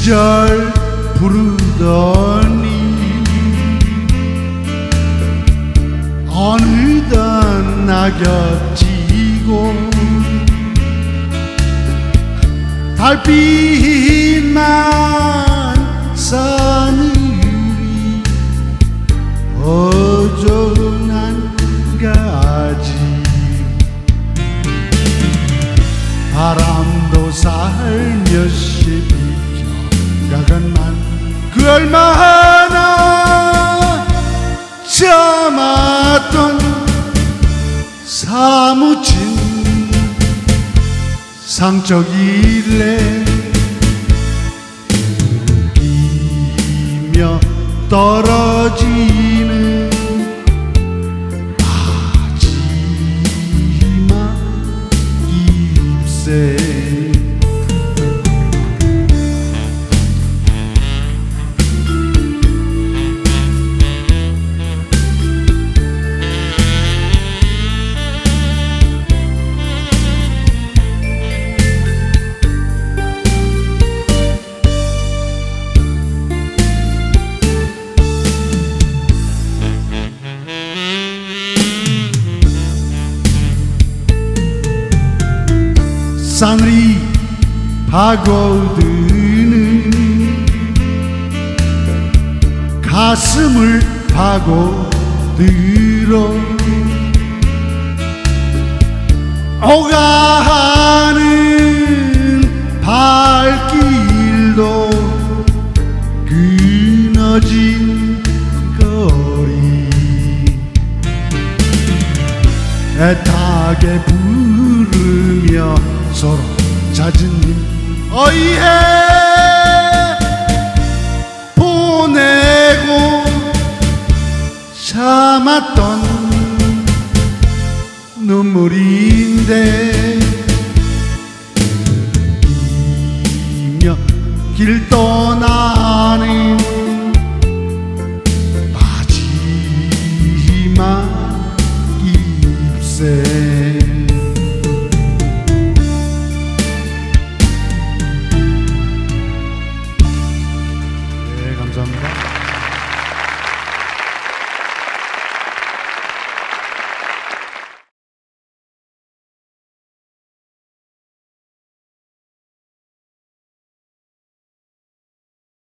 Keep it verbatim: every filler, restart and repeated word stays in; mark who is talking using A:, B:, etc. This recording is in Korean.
A: 시절 부르더니 어느덧 낙엽 지고 달빛만 서늘이 어정한 가지 바람도 살며시 비켜가건만 그 얼마나 참았던 사무친 상처길래 끼며 떨어지는 마지막 잎새 싸늘히 파고드는 가슴을 파고들어 오가는 발길도 끊어진 거리 애타게 부르며 서로 잦은 어이해 보내고 참았던 눈물인데 이며 길 떠나는 마지막 잎새 감사합니다.